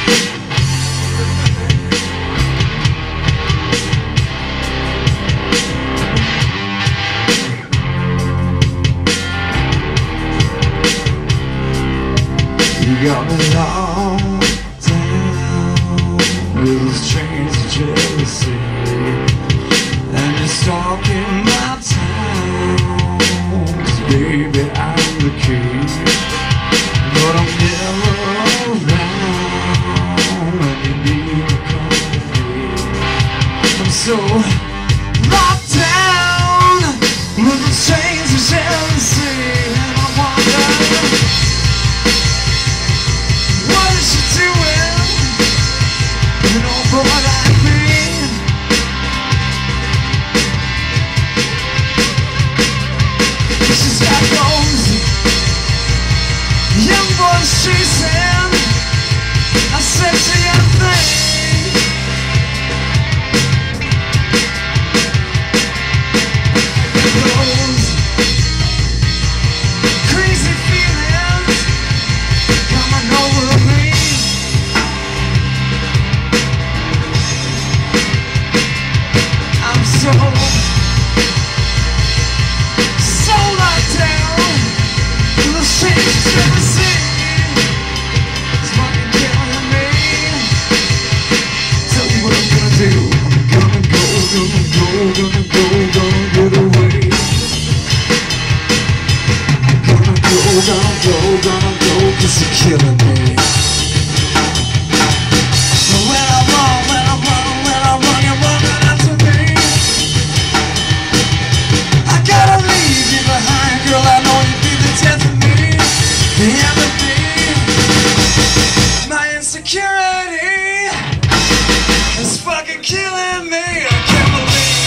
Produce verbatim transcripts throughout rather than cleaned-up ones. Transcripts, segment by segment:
You got me locked down with the chains of jealousy, and you're stalking my town. Baby, I'm the key, but I'm never around when you need to come to me. I'm so locked down with the chains of jealousy, and I wonder, what is she doing? You know, for what I mean. She's got those young boys chasing a sexy young thing. Those crazy feelings coming over me. I'm so, so locked down to the change you never see. It's fucking killing me. Tell me what I'm gonna do. I'm gonna go, gonna go, gonna go, gonna get away. Gonna go, gonna go, gonna go, 'cause you're killing me. When I run, when I run, when I run, you're running after me. I gotta leave you behind, girl, I know you'd be the death of me, the end of me. My insecurity is fucking killing me. I can't believe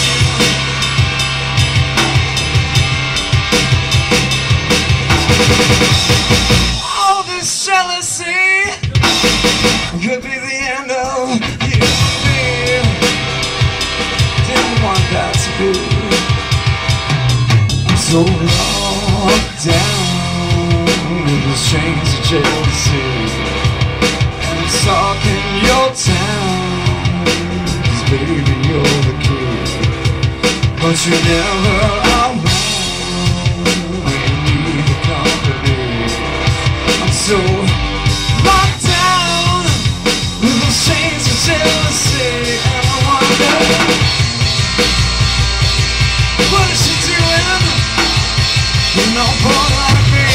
all this jealousy could be the end of you and me. Didn't want that to be. I'm so locked down in the chains of jealousy, and I'm stuck in your town, 'cause baby you're the key, but you're never around when you need the company. I'm so locked down with the chains of jealousy, and I wonder, what is she doing? You know, boy like me.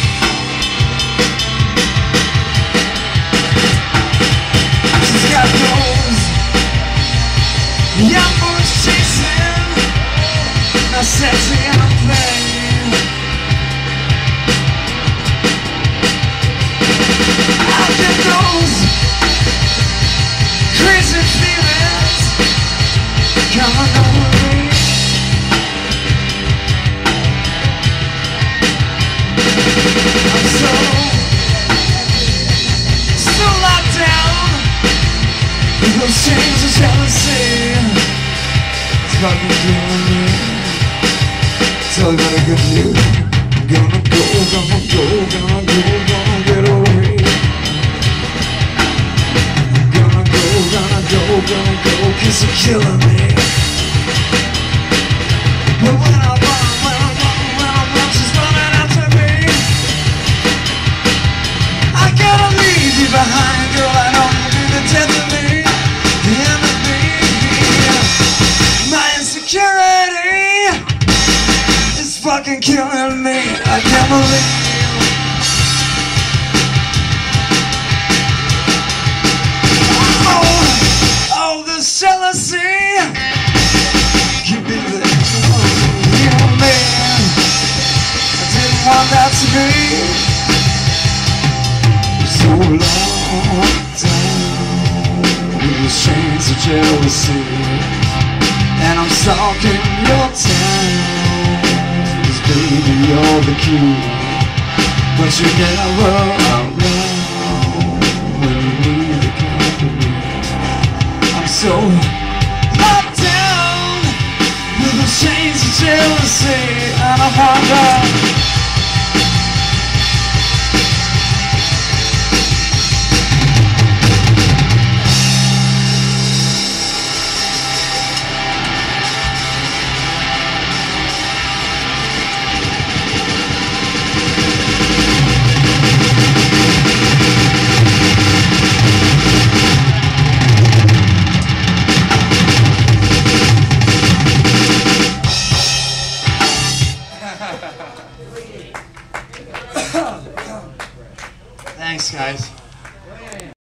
She's got those young boys chasing a sexy young thing. I get those crazy feelings coming over me. I'm so, so locked down with those chains of jealousy. It's fucking killing me. Tell you what I can do. Gonna go, gonna go, gonna go, gonna get away. Gonna go, gonna go, gonna go, 'cause you're killing me. But when I run, when I run, when I run, she's running after me. I gotta leave you behind, girl, I know you'll be the death of me, the end of me. My insecurity is fucking killing me. I can't believe oh, oh, this jealousy. You be the real man. I didn't want that to be. So locked down with the chains of jealousy, and I'm stuck in your town, 'cause baby you're the key, but you're never around when you need the company. I'm so locked down with the chains of jealousy, and I wonder,